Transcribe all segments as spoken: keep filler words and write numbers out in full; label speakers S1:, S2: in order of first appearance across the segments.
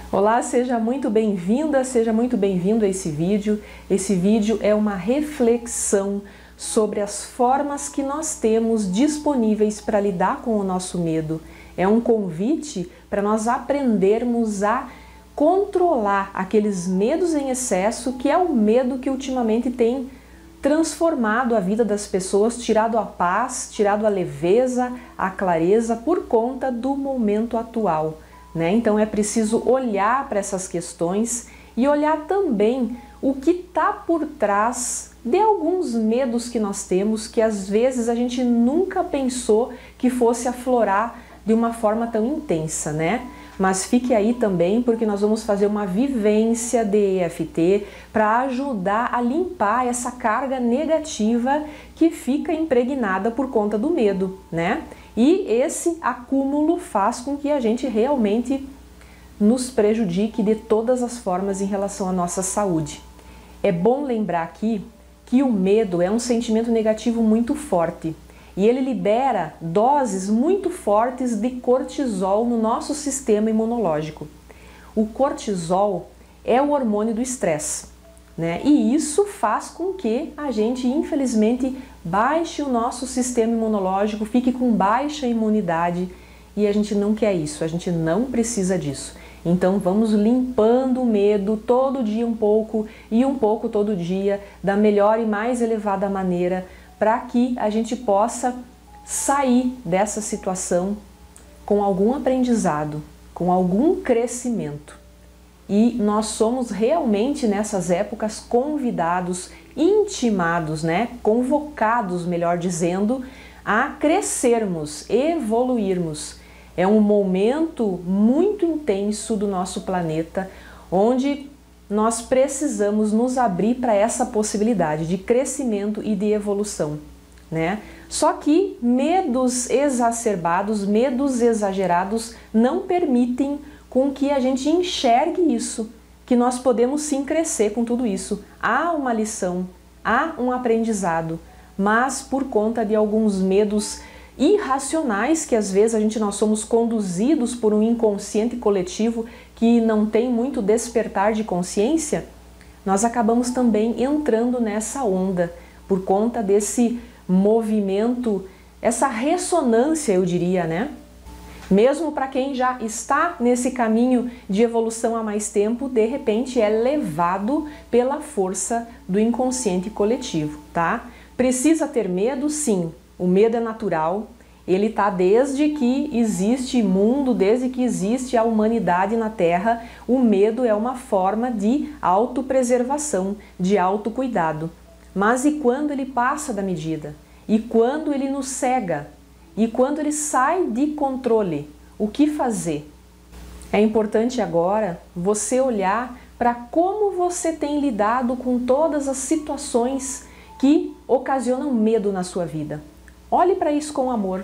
S1: Olá, seja muito bem-vinda, seja muito bem-vindo a esse vídeo. Esse vídeo é uma reflexão sobre as formas que nós temos disponíveis para lidar com o nosso medo. É um convite para nós aprendermos a controlar aqueles medos em excesso, que é o medo que ultimamente tem transformado a vida das pessoas, tirado a paz, tirado a leveza, a clareza por conta do momento atual. Né? Então é preciso olhar para essas questões e olhar também o que está por trás de alguns medos que nós temos, que às vezes a gente nunca pensou que fosse aflorar de uma forma tão intensa, né? Mas fique aí também, porque nós vamos fazer uma vivência de E F T para ajudar a limpar essa carga negativa que fica impregnada por conta do medo, né? E esse acúmulo faz com que a gente realmente nos prejudique de todas as formas em relação à nossa saúde. É bom lembrar aqui que o medo é um sentimento negativo muito forte e ele libera doses muito fortes de cortisol no nosso sistema imunológico. O cortisol é o hormônio do estresse, né? E isso faz com que a gente, infelizmente, baixe o nosso sistema imunológico, fique com baixa imunidade, e a gente não quer isso, a gente não precisa disso. Então vamos limpando o medo todo dia um pouco e um pouco todo dia, da melhor e mais elevada maneira, para que a gente possa sair dessa situação com algum aprendizado, com algum crescimento. E nós somos realmente nessas épocas convidados, intimados, né? Convocados, melhor dizendo, a crescermos, evoluirmos. É um momento muito intenso do nosso planeta, onde nós precisamos nos abrir para essa possibilidade de crescimento e de evolução, né? Só que medos exacerbados, medos exagerados não permitem com que a gente enxergue isso, que nós podemos sim crescer com tudo isso. Há uma lição, há um aprendizado, mas por conta de alguns medos irracionais que às vezes a gente nós somos conduzidos por um inconsciente coletivo que não tem muito despertar de consciência, nós acabamos também entrando nessa onda por conta desse movimento, essa ressonância, eu diria, né? Mesmo para quem já está nesse caminho de evolução há mais tempo, de repente é levado pela força do inconsciente coletivo, tá? Precisa ter medo? Sim, o medo é natural, ele está desde que existe mundo, desde que existe a humanidade na Terra, o medo é uma forma de autopreservação, de autocuidado. Mas e quando ele passa da medida? E quando ele nos cega? E quando ele sai de controle, o que fazer? É importante agora você olhar para como você tem lidado com todas as situações que ocasionam medo na sua vida. Olhe para isso com amor.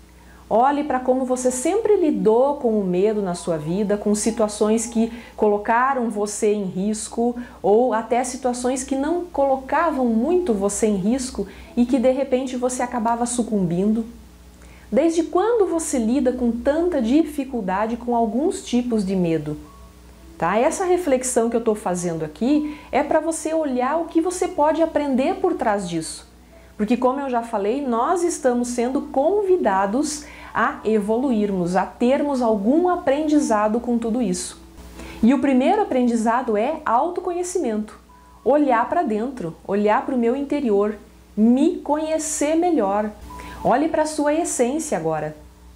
S1: Olhe para como você sempre lidou com o medo na sua vida, com situações que colocaram você em risco ou até situações que não colocavam muito você em risco e que de repente você acabava sucumbindo. Desde quando você lida com tanta dificuldade com alguns tipos de medo? Tá? Essa reflexão que eu estou fazendo aqui é para você olhar o que você pode aprender por trás disso. Porque, como eu já falei, nós estamos sendo convidados a evoluirmos, a termos algum aprendizado com tudo isso. E o primeiro aprendizado é autoconhecimento. Olhar para dentro, olhar para o meu interior, me conhecer melhor. Olhe para a sua essência agora.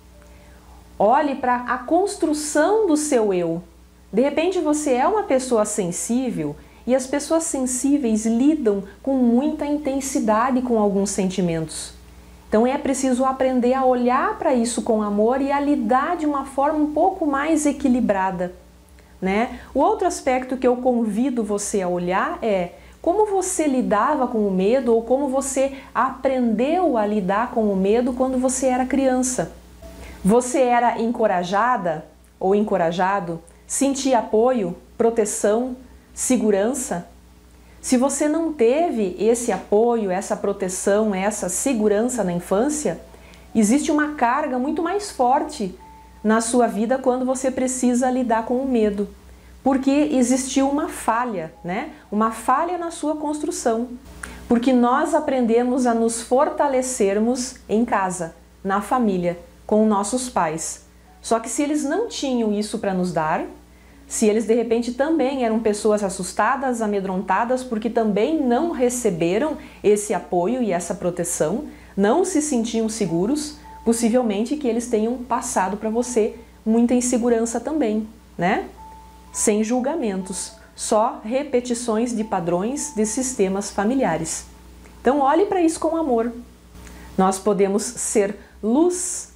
S1: Olhe para a construção do seu eu. De repente você é uma pessoa sensível e as pessoas sensíveis lidam com muita intensidade com alguns sentimentos. Então é preciso aprender a olhar para isso com amor e a lidar de uma forma um pouco mais equilibrada, né? O outro aspecto que eu convido você a olhar é como você lidava com o medo ou como você aprendeu a lidar com o medo quando você era criança. Você era encorajada ou encorajado? Sentia apoio, proteção, segurança? Se você não teve esse apoio, essa proteção, essa segurança na infância, existe uma carga muito mais forte na sua vida quando você precisa lidar com o medo. porque existiu uma falha, né? Uma falha na sua construção. Porque nós aprendemos a nos fortalecermos em casa, na família, com nossos pais. Só que se eles não tinham isso para nos dar, se eles de repente também eram pessoas assustadas, amedrontadas, porque também não receberam esse apoio e essa proteção, não se sentiam seguros, possivelmente que eles tenham passado para você muita insegurança também, né? Sem julgamentos, só repetições de padrões de sistemas familiares. Então olhe para isso com amor. Nós podemos ser luz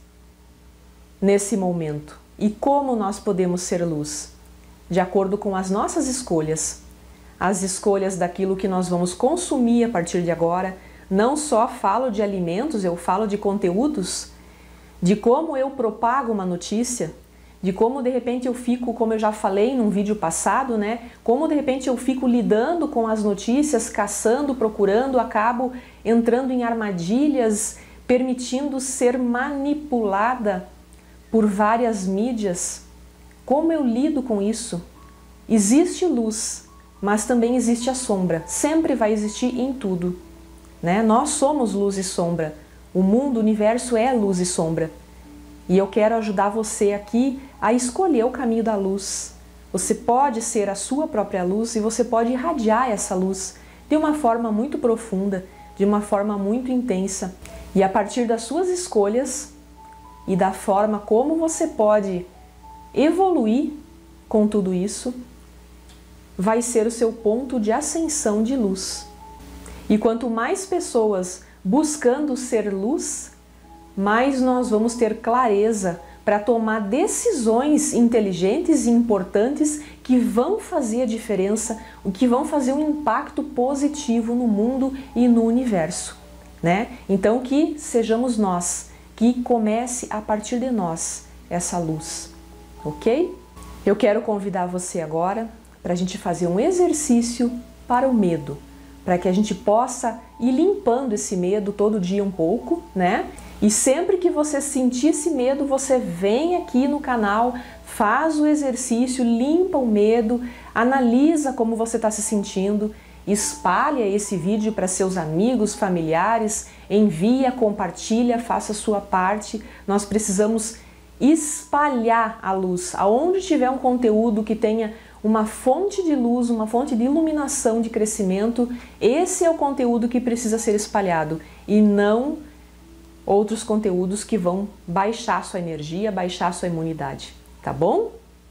S1: nesse momento. E como nós podemos ser luz? De acordo com as nossas escolhas. As escolhas daquilo que nós vamos consumir a partir de agora. Não só falo de alimentos, eu falo de conteúdos, de como eu propago uma notícia, de como de repente eu fico, como eu já falei num vídeo passado, né? Como de repente eu fico lidando com as notícias, caçando, procurando, acabo entrando em armadilhas, permitindo ser manipulada por várias mídias. Como eu lido com isso? Existe luz, mas também existe a sombra. Sempre vai existir em tudo, né? Nós somos luz e sombra. O mundo, o universo é luz e sombra. E eu quero ajudar você aqui a escolher o caminho da luz. Você pode ser a sua própria luz e você pode irradiar essa luz de uma forma muito profunda, de uma forma muito intensa. E a partir das suas escolhas e da forma como você pode evoluir com tudo isso, vai ser o seu ponto de ascensão de luz. E quanto mais pessoas buscando ser luz, mais nós vamos ter clareza para tomar decisões inteligentes e importantes que vão fazer a diferença, o que vão fazer um impacto positivo no mundo e no universo, né? Então que sejamos nós, que comece a partir de nós essa luz, ok? Eu quero convidar você agora para a gente fazer um exercício para o medo, para que a gente possa ir limpando esse medo todo dia um pouco, né? E sempre que você sentir esse medo, você vem aqui no canal, faz o exercício, limpa o medo, analisa como você está se sentindo, espalha esse vídeo para seus amigos, familiares, envia, compartilha, faça a sua parte. Nós precisamos espalhar a luz. Aonde tiver um conteúdo que tenha uma fonte de luz, uma fonte de iluminação, de crescimento, esse é o conteúdo que precisa ser espalhado e não outros conteúdos que vão baixar sua energia, baixar sua imunidade, tá bom?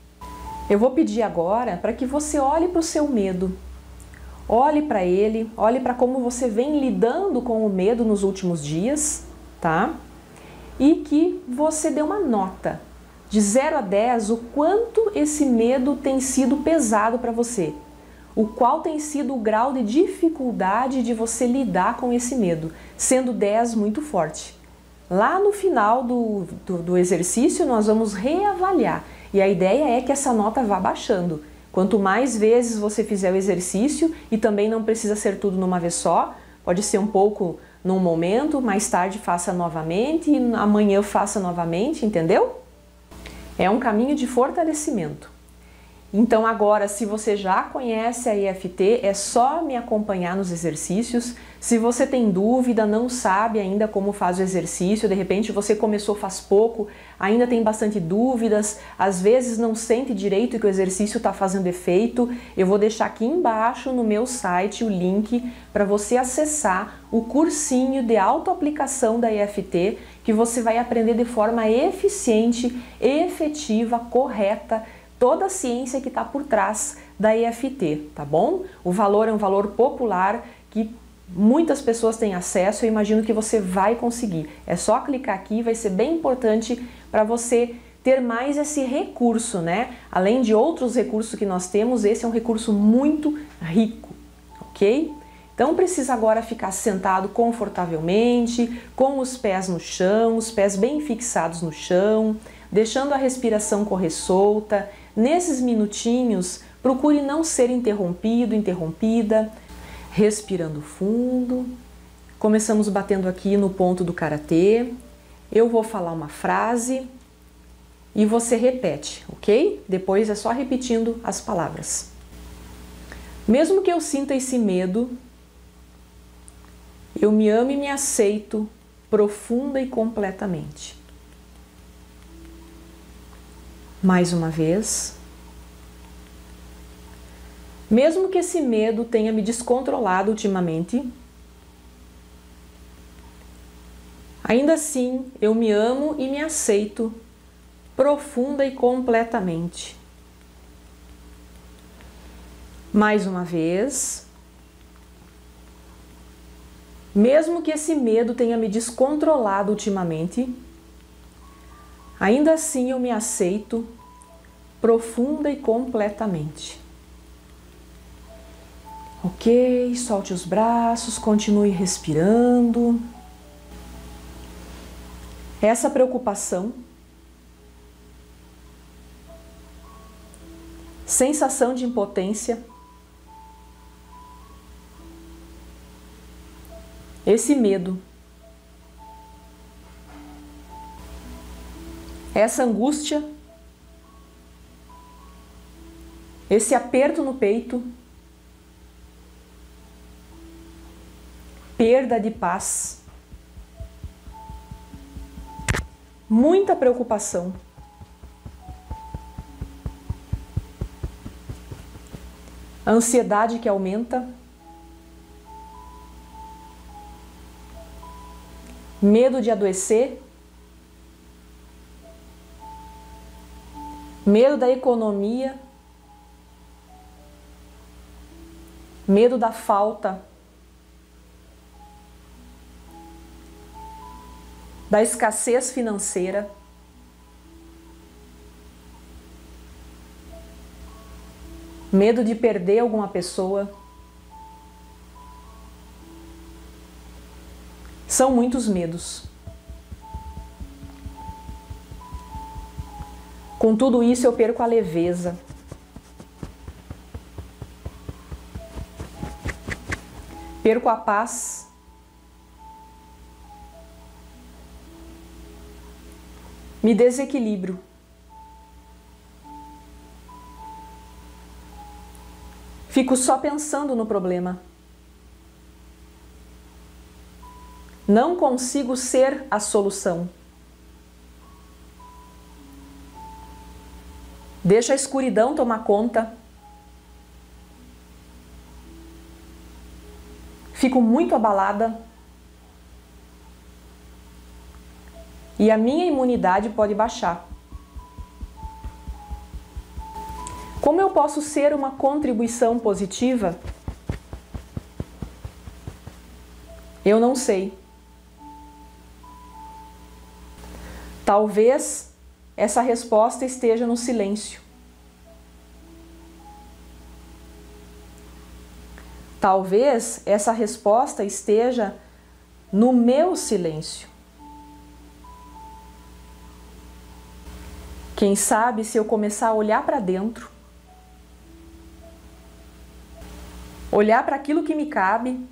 S1: Eu vou pedir agora para que você olhe para o seu medo, olhe para ele, olhe para como você vem lidando com o medo nos últimos dias, tá? E que você dê uma nota de zero a dez, o quanto esse medo tem sido pesado para você, o qual tem sido o grau de dificuldade de você lidar com esse medo, sendo dez muito forte. Lá no final do, do, do exercício nós vamos reavaliar e a ideia é que essa nota vá baixando. Quanto mais vezes você fizer o exercício, e também não precisa ser tudo numa vez só, pode ser um pouco num momento, mais tarde faça novamente e amanhã faça novamente, entendeu? É um caminho de fortalecimento. Então agora, se você já conhece a E F T, é só me acompanhar nos exercícios. Se você tem dúvida, não sabe ainda como faz o exercício, de repente você começou faz pouco, ainda tem bastante dúvidas, às vezes não sente direito que o exercício está fazendo efeito, eu vou deixar aqui embaixo no meu site o link para você acessar o cursinho de autoaplicação da E F T, que você vai aprender de forma eficiente, efetiva, correta, toda a ciência que está por trás da E F T, tá bom? O valor é um valor popular que muitas pessoas têm acesso, eu imagino que você vai conseguir. É só clicar aqui, vai ser bem importante para você ter mais esse recurso, né? Além de outros recursos que nós temos, esse é um recurso muito rico, ok? Então precisa agora ficar sentado confortavelmente, com os pés no chão, os pés bem fixados no chão, deixando a respiração correr solta. Nesses minutinhos, procure não ser interrompido, interrompida, respirando fundo. Começamos batendo aqui no ponto do karatê. Eu vou falar uma frase e você repete, ok? Depois é só repetindo as palavras. Mesmo que eu sinta esse medo, eu me amo e me aceito profunda e completamente. Mais uma vez. Mesmo que esse medo tenha me descontrolado ultimamente, ainda assim eu me amo e me aceito profunda e completamente. Mais uma vez. Mesmo que esse medo tenha me descontrolado ultimamente, ainda assim eu me aceito profunda e completamente. Ok, solte os braços, continue respirando. Essa preocupação, sensação de impotência, esse medo, essa angústia, esse aperto no peito, perda de paz, muita preocupação, ansiedade que aumenta, medo de adoecer, medo da economia, medo da falta, da escassez financeira, medo de perder alguma pessoa. São muitos medos. Com tudo isso eu perco a leveza. Perco a paz. Me desequilibro. Fico só pensando no problema. Não consigo ser a solução. Deixo a escuridão tomar conta. Fico muito abalada. E a minha imunidade pode baixar. Como eu posso ser uma contribuição positiva? Eu não sei. Talvez essa resposta esteja no silêncio. Talvez essa resposta esteja no meu silêncio. Quem sabe se eu começar a olhar para dentro, olhar para aquilo que me cabe,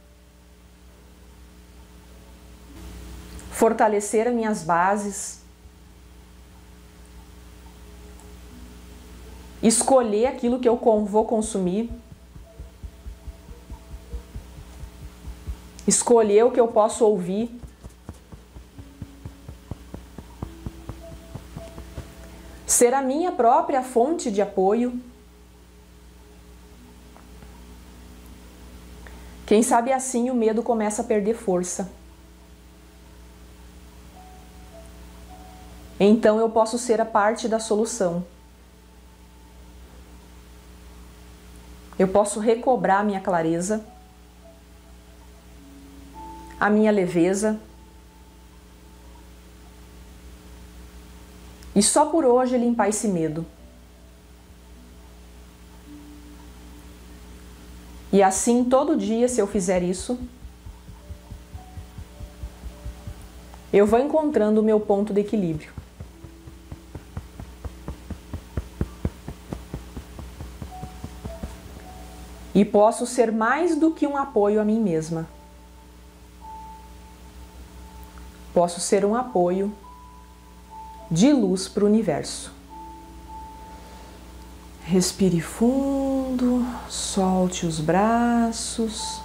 S1: fortalecer as minhas bases, escolher aquilo que eu vou consumir, escolher o que eu posso ouvir, ser a minha própria fonte de apoio. Quem sabe assim o medo começa a perder força. Então eu posso ser a parte da solução. Eu posso recobrar a minha clareza, a minha leveza. E só por hoje limpar esse medo. E assim, todo dia, se eu fizer isso, eu vou encontrando o meu ponto de equilíbrio. E posso ser mais do que um apoio a mim mesma. Posso ser um apoio de luz para o universo. Respire fundo, solte os braços.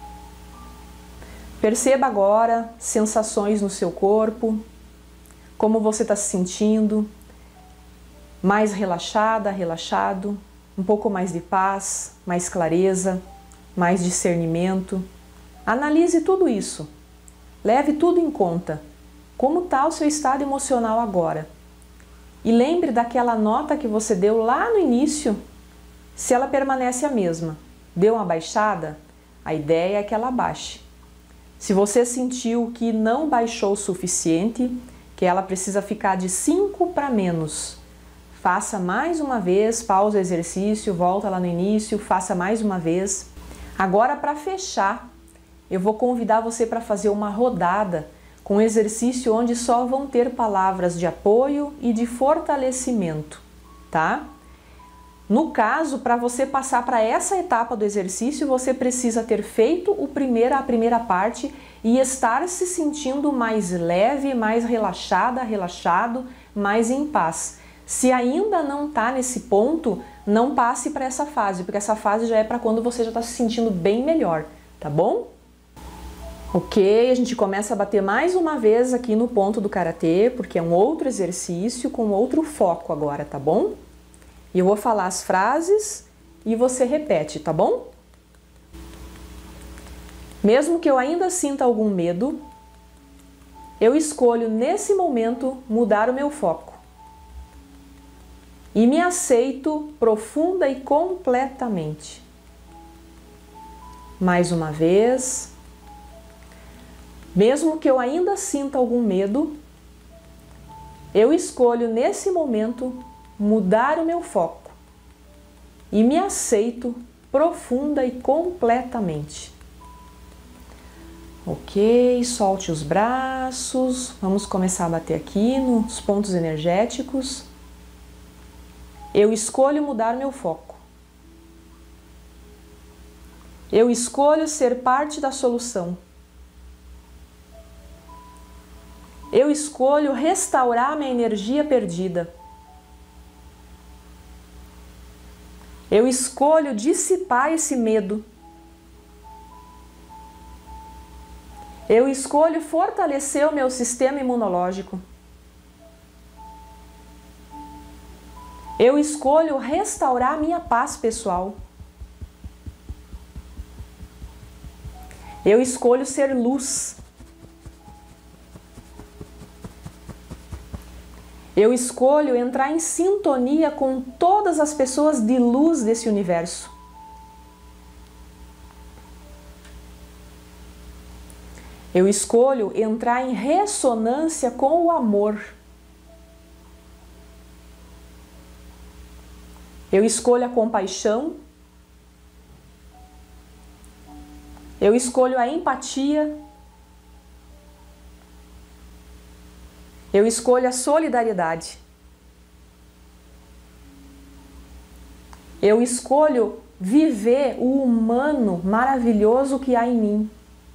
S1: Perceba agora sensações no seu corpo, como você está se sentindo, mais relaxada, relaxado, um pouco mais de paz, mais clareza, mais discernimento. Analise tudo isso, leve tudo em conta. Como está o seu estado emocional agora? E lembre daquela nota que você deu lá no início, se ela permanece a mesma. Deu uma baixada? A ideia é que ela baixe. Se você sentiu que não baixou o suficiente, que ela precisa ficar de cinco para menos, faça mais uma vez, pausa o exercício, volta lá no início, faça mais uma vez. Agora, para fechar, eu vou convidar você para fazer uma rodada com um exercício onde só vão ter palavras de apoio e de fortalecimento, tá? No caso, para você passar para essa etapa do exercício, você precisa ter feito o primeiro, a primeira parte e estar se sentindo mais leve, mais relaxada, relaxado, mais em paz. Se ainda não está nesse ponto, não passe para essa fase, porque essa fase já é para quando você já está se sentindo bem melhor, tá bom? Ok, a gente começa a bater mais uma vez aqui no ponto do karatê, porque é um outro exercício com outro foco agora, tá bom? E eu vou falar as frases e você repete, tá bom? Mesmo que eu ainda sinta algum medo, eu escolho nesse momento mudar o meu foco. E me aceito profunda e completamente. Mais uma vez. Mesmo que eu ainda sinta algum medo, eu escolho nesse momento mudar o meu foco e me aceito profunda e completamente. Ok, solte os braços, vamos começar a bater aqui nos pontos energéticos. Eu escolho mudar meu foco. Eu escolho ser parte da solução. Eu escolho restaurar minha energia perdida. Eu escolho dissipar esse medo. Eu escolho fortalecer o meu sistema imunológico. Eu escolho restaurar minha paz pessoal. Eu escolho ser luz. Eu escolho entrar em sintonia com todas as pessoas de luz desse universo. Eu escolho entrar em ressonância com o amor. Eu escolho a compaixão. Eu escolho a empatia. Eu escolho a solidariedade. Eu escolho viver o humano maravilhoso que há em mim.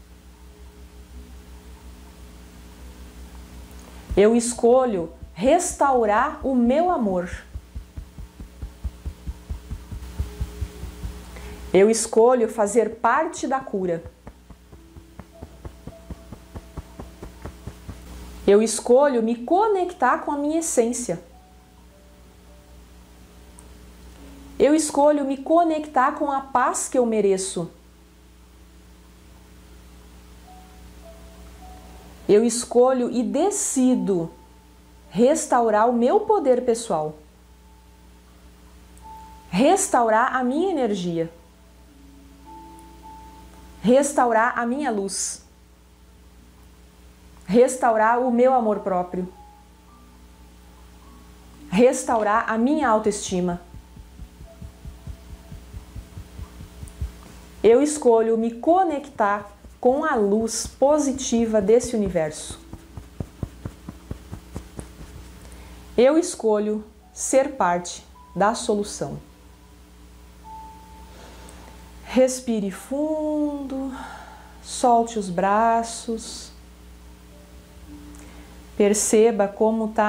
S1: Eu escolho restaurar o meu amor. Eu escolho fazer parte da cura. Eu escolho me conectar com a minha essência. Eu escolho me conectar com a paz que eu mereço. Eu escolho e decido restaurar o meu poder pessoal. Restaurar a minha energia. Restaurar a minha luz. Restaurar o meu amor próprio. Restaurar a minha autoestima. Eu escolho me conectar com a luz positiva desse universo. Eu escolho ser parte da solução. Respire fundo, solte os braços. Perceba como está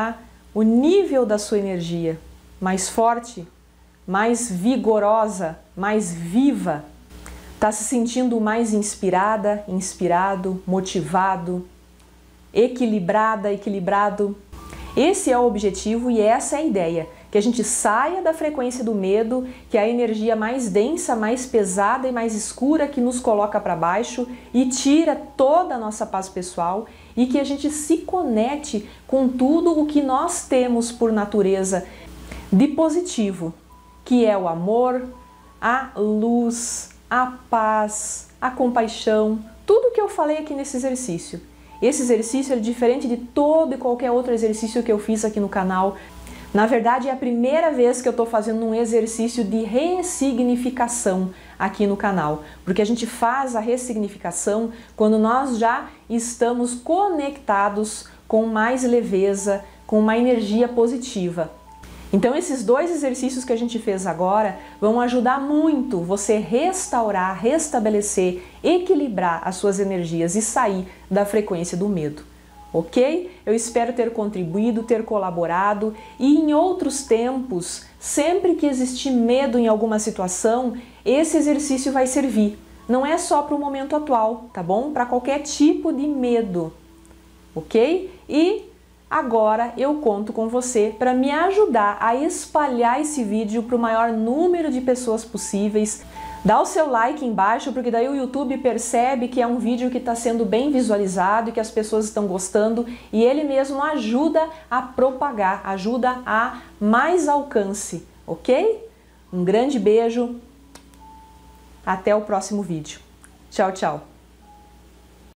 S1: o nível da sua energia mais forte, mais vigorosa, mais viva? Está se sentindo mais inspirada, inspirado, motivado, equilibrada, equilibrado? Esse é o objetivo e essa é a ideia, que a gente saia da frequência do medo, que é a energia mais densa, mais pesada e mais escura que nos coloca para baixo e tira toda a nossa paz pessoal, e que a gente se conecte com tudo o que nós temos por natureza de positivo, que é o amor, a luz, a paz, a compaixão, tudo que eu falei aqui nesse exercício. Esse exercício é diferente de todo e qualquer outro exercício que eu fiz aqui no canal. Na verdade, é a primeira vez que eu estou fazendo um exercício de ressignificação aqui no canal, porque a gente faz a ressignificação quando nós já estamos conectados com mais leveza, com uma energia positiva. Então esses dois exercícios que a gente fez agora vão ajudar muito você restaurar, restabelecer, equilibrar as suas energias e sair da frequência do medo. Ok? Eu espero ter contribuído, ter colaborado, e em outros tempos, sempre que existir medo em alguma situação, esse exercício vai servir. Não é só para o momento atual, tá bom? Para qualquer tipo de medo, ok? E agora eu conto com você para me ajudar a espalhar esse vídeo para o maior número de pessoas possíveis. Dá o seu like embaixo, porque daí o YouTube percebe que é um vídeo que está sendo bem visualizado e que as pessoas estão gostando, e ele mesmo ajuda a propagar, ajuda a mais alcance, ok? Um grande beijo, até o próximo vídeo. Tchau, tchau!